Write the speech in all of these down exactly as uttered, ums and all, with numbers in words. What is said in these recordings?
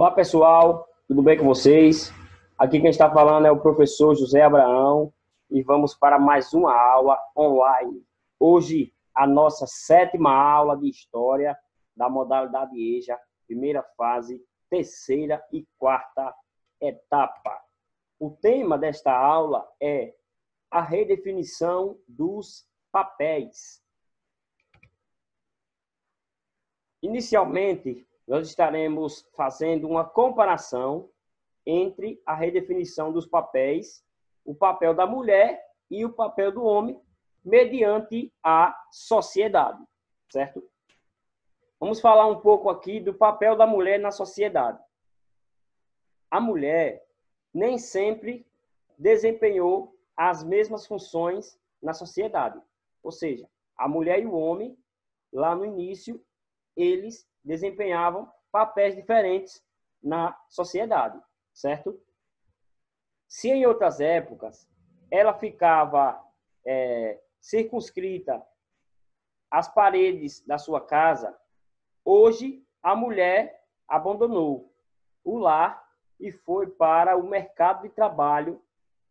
Olá pessoal, tudo bem com vocês? Aqui quem está falando é o professor José Abraão e vamos para mais uma aula online. Hoje a nossa sétima aula de História da modalidade EJA, primeira fase, terceira e quarta etapa. O tema desta aula é a redefinição dos papéis. Inicialmente, nós estaremos fazendo uma comparação entre a redefinição dos papéis, o papel da mulher e o papel do homem, mediante a sociedade, certo? Vamos falar um pouco aqui do papel da mulher na sociedade. A mulher nem sempre desempenhou as mesmas funções na sociedade. Ou seja, a mulher e o homem, lá no início, eles desempenhavam papéis diferentes na sociedade, certo? Se em outras épocas ela ficava é, circunscrita às paredes da sua casa, hoje a mulher abandonou o lar e foi para o mercado de trabalho,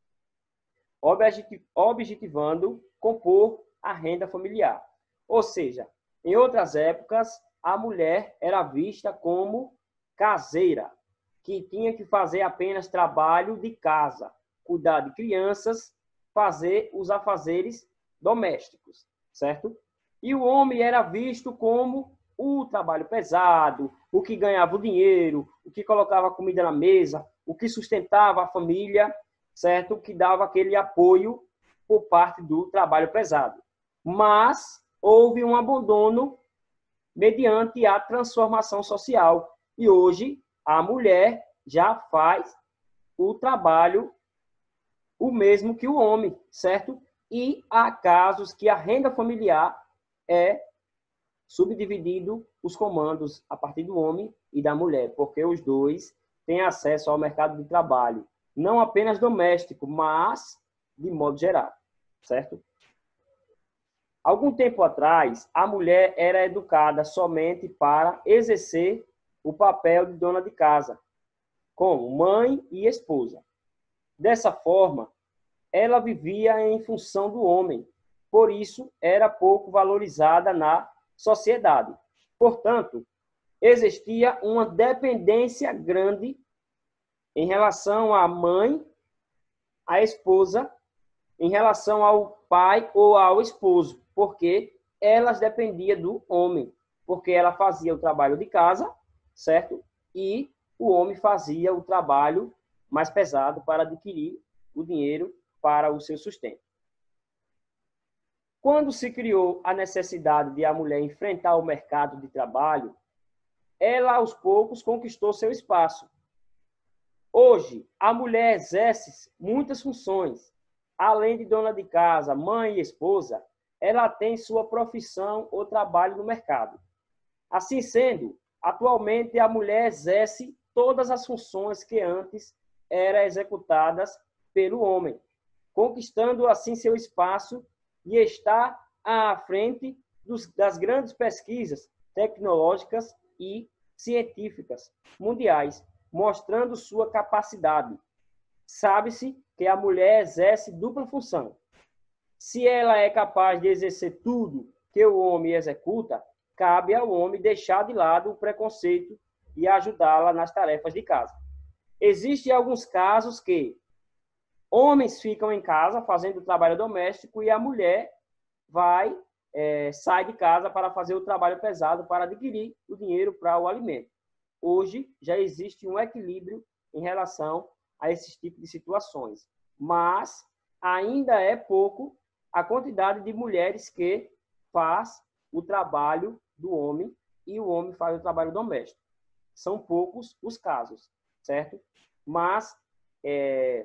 objetivando compor a renda familiar. Ou seja, em outras épocas, a mulher era vista como caseira, que tinha que fazer apenas trabalho de casa, cuidar de crianças, fazer os afazeres domésticos, certo? E o homem era visto como o trabalho pesado, o que ganhava o dinheiro, o que colocava comida na mesa, o que sustentava a família, certo? O que dava aquele apoio por parte do trabalho pesado. Mas houve um abandono mediante a transformação social. E hoje a mulher já faz o trabalho o mesmo que o homem, certo? E há casos que a renda familiar é subdividido os comandos a partir do homem e da mulher, porque os dois têm acesso ao mercado de trabalho, não apenas doméstico, mas de modo geral, certo? Algum tempo atrás, a mulher era educada somente para exercer o papel de dona de casa, como mãe e esposa. Dessa forma, ela vivia em função do homem, por isso era pouco valorizada na sociedade. Portanto, existia uma dependência grande em relação à mãe, à esposa, em relação ao pai ou ao esposo, porque elas dependiam do homem, porque ela fazia o trabalho de casa, certo? E o homem fazia o trabalho mais pesado para adquirir o dinheiro para o seu sustento. Quando se criou a necessidade de a mulher enfrentar o mercado de trabalho, ela aos poucos conquistou seu espaço. Hoje, a mulher exerce muitas funções. Além de dona de casa, mãe e esposa, ela tem sua profissão ou trabalho no mercado. Assim sendo, atualmente a mulher exerce todas as funções que antes eram executadas pelo homem, conquistando assim seu espaço e está à frente dos, das grandes pesquisas tecnológicas e científicas mundiais, mostrando sua capacidade. Sabe-se que a mulher exerce dupla função. Se ela é capaz de exercer tudo que o homem executa, cabe ao homem deixar de lado o preconceito e ajudá-la nas tarefas de casa. Existem alguns casos que homens ficam em casa fazendo o trabalho doméstico e a mulher vai, é, sai de casa para fazer o trabalho pesado para adquirir o dinheiro para o alimento. Hoje já existe um equilíbrio em relação a esses tipos de situações, mas ainda é pouco a quantidade de mulheres que faz o trabalho do homem e o homem faz o trabalho doméstico. São poucos os casos, certo? Mas é,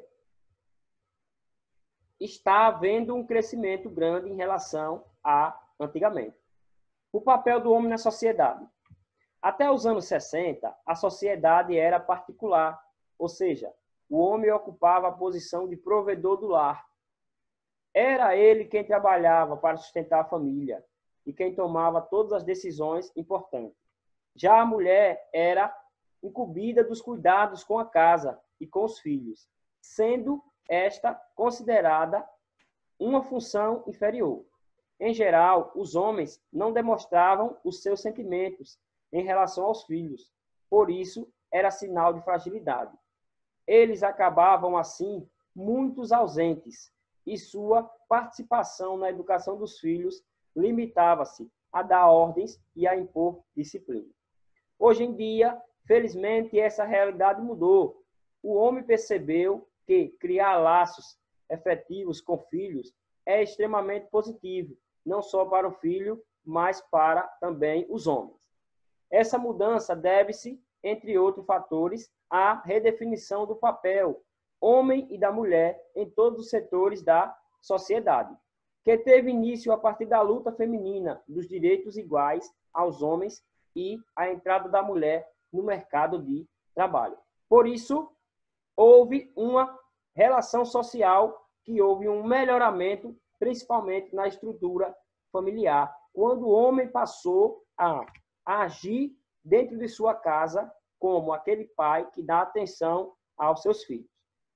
está havendo um crescimento grande em relação a antigamente. O papel do homem na sociedade. Até os anos sessenta, a sociedade era particular, ou seja, o homem ocupava a posição de provedor do lar. Era ele quem trabalhava para sustentar a família e quem tomava todas as decisões importantes. Já a mulher era incumbida dos cuidados com a casa e com os filhos, sendo esta considerada uma função inferior. Em geral, os homens não demonstravam os seus sentimentos em relação aos filhos, por isso era sinal de fragilidade. Eles acabavam, assim, muitos ausentes, e sua participação na educação dos filhos limitava-se a dar ordens e a impor disciplina. Hoje em dia, felizmente, essa realidade mudou. O homem percebeu que criar laços efetivos com filhos é extremamente positivo, não só para o filho, mas para também os homens. Essa mudança deve-se, entre outros fatores, à redefinição do papel homem e da mulher em todos os setores da sociedade, que teve início a partir da luta feminina dos direitos iguais aos homens e a entrada da mulher no mercado de trabalho. Por isso, houve uma relação social que houve um melhoramento, principalmente na estrutura familiar, quando o homem passou a, a agir dentro de sua casa como aquele pai que dá atenção aos seus filhos.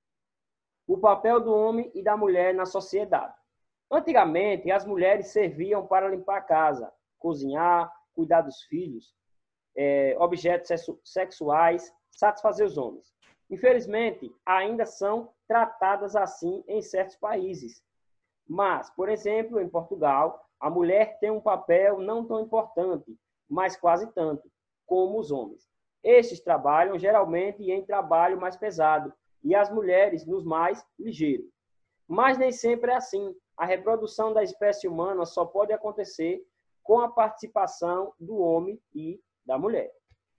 O papel do homem e da mulher na sociedade. Antigamente, as mulheres serviam para limpar a casa, cozinhar, cuidar dos filhos, é, objetos sexuais, satisfazer os homens. Infelizmente, ainda são tratadas assim em certos países. Mas, por exemplo, em Portugal, a mulher tem um papel não tão importante, mas quase tanto, como os homens. Estes trabalham geralmente em trabalho mais pesado, e as mulheres nos mais ligeiros. Mas nem sempre é assim. A reprodução da espécie humana só pode acontecer com a participação do homem e da mulher.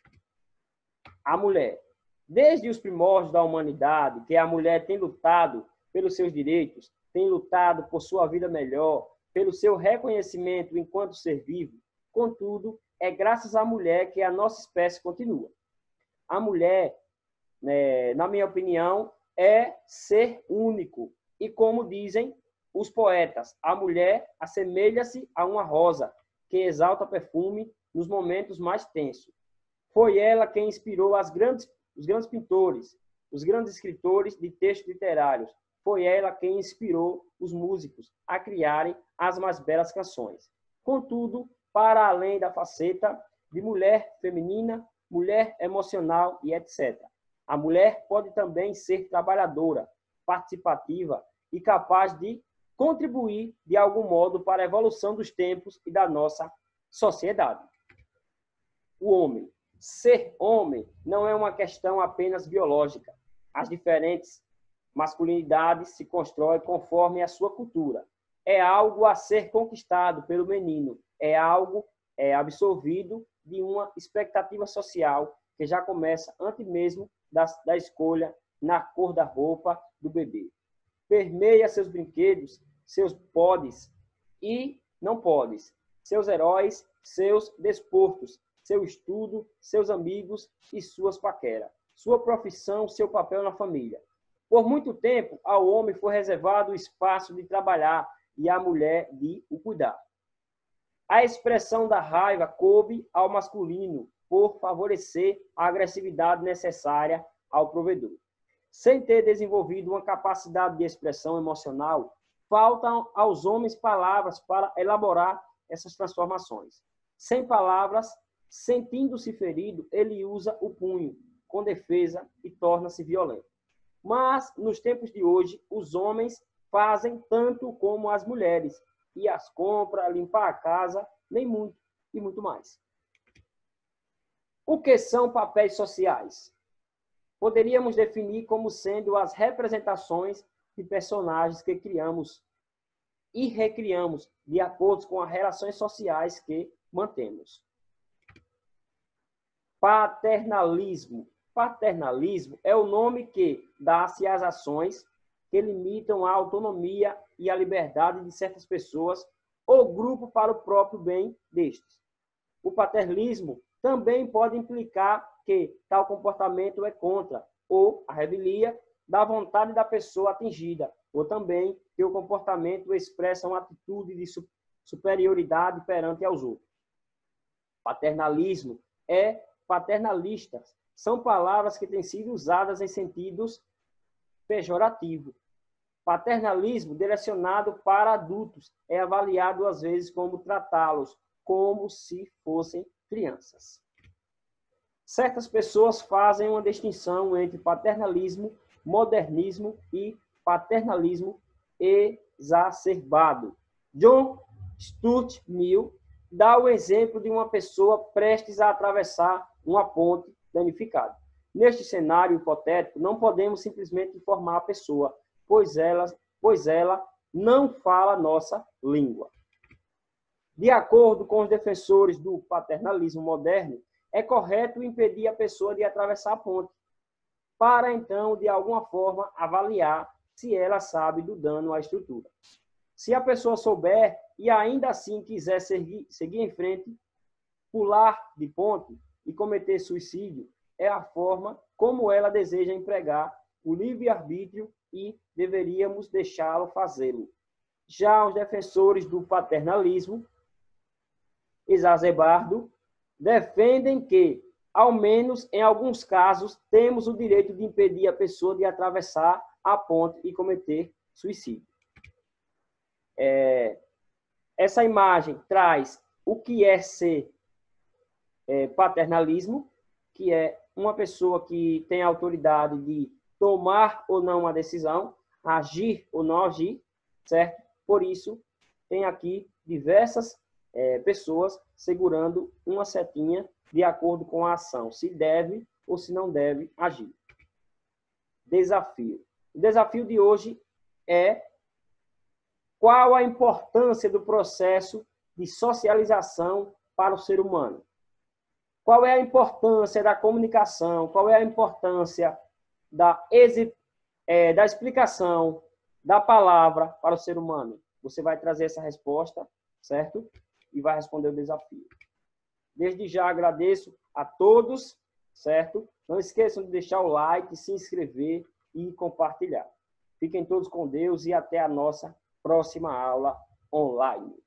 A mulher. Desde os primórdios da humanidade, que a mulher tem lutado pelos seus direitos, tem lutado por sua vida melhor, pelo seu reconhecimento enquanto ser vivo. Contudo, é graças à mulher que a nossa espécie continua. A mulher, É, na minha opinião, é ser único. E como dizem os poetas, a mulher assemelha-se a uma rosa que exalta perfume nos momentos mais tensos. Foi ela quem inspirou as grandes, os grandes pintores, os grandes escritores de textos literários. Foi ela quem inspirou os músicos a criarem as mais belas canções. Contudo, para além da faceta de mulher feminina, mulher emocional e etcétera, a mulher pode também ser trabalhadora, participativa e capaz de contribuir de algum modo para a evolução dos tempos e da nossa sociedade. O homem. Ser homem não é uma questão apenas biológica. As diferentes masculinidades se constroem conforme a sua cultura. É algo a ser conquistado pelo menino. É algo é, absorvido de uma expectativa social que já começa antes mesmo Da, da escolha na cor da roupa do bebê. Permeia seus brinquedos, seus podes e não podes, seus heróis, seus desportos, seu estudo, seus amigos e suas paqueras, sua profissão, seu papel na família. Por muito tempo, ao homem foi reservado o espaço de trabalhar e à mulher de o cuidar. A expressão da raiva coube ao masculino, por favorecer a agressividade necessária ao provedor. Sem ter desenvolvido uma capacidade de expressão emocional, faltam aos homens palavras para elaborar essas transformações. Sem palavras, sentindo-se ferido, ele usa o punho, com defesa, e torna-se violento. Mas, nos tempos de hoje, os homens fazem tanto como as mulheres, e as compras, limpar a casa, nem muito, e muito mais. O que são papéis sociais? Poderíamos definir como sendo as representações de personagens que criamos e recriamos de acordo com as relações sociais que mantemos. Paternalismo. Paternalismo é o nome que dá-se às ações que limitam a autonomia e a liberdade de certas pessoas ou grupo para o próprio bem destes. O paternalismo também pode implicar que tal comportamento é contra ou a revelia da vontade da pessoa atingida, ou também que o comportamento expressa uma atitude de superioridade perante aos outros. Paternalismo é paternalista, são palavras que têm sido usadas em sentidos pejorativos. Paternalismo direcionado para adultos é avaliado às vezes como tratá-los como se fossem crianças. Certas pessoas fazem uma distinção entre paternalismo, modernismo e paternalismo exacerbado. John Stuart Mill dá o exemplo de uma pessoa prestes a atravessar uma ponte danificada. Neste cenário hipotético, não podemos simplesmente informar a pessoa, pois ela, pois ela não fala nossa língua. De acordo com os defensores do paternalismo moderno, é correto impedir a pessoa de atravessar a ponte, para então, de alguma forma, avaliar se ela sabe do dano à estrutura. Se a pessoa souber e ainda assim quiser seguir, seguir em frente, pular de ponte e cometer suicídio, é a forma como ela deseja empregar o livre-arbítrio e deveríamos deixá-lo fazê-lo. Já os defensores do paternalismo exacerbado defendem que, ao menos em alguns casos, temos o direito de impedir a pessoa de atravessar a ponte e cometer suicídio. É, essa imagem traz o que é ser é, paternalismo, que é uma pessoa que tem a autoridade de tomar ou não uma decisão, agir ou não agir, certo? Por isso, tem aqui diversas é, pessoas segurando uma setinha de acordo com a ação, se deve ou se não deve agir. Desafio. O desafio de hoje é qual a importância do processo de socialização para o ser humano. Qual é a importância da comunicação? Qual é a importância da, é, da explicação da palavra para o ser humano? Você vai trazer essa resposta, certo? E vai responder o desafio. Desde já agradeço a todos, certo? Não esqueçam de deixar o like, se inscrever e compartilhar. Fiquem todos com Deus e até a nossa próxima aula online.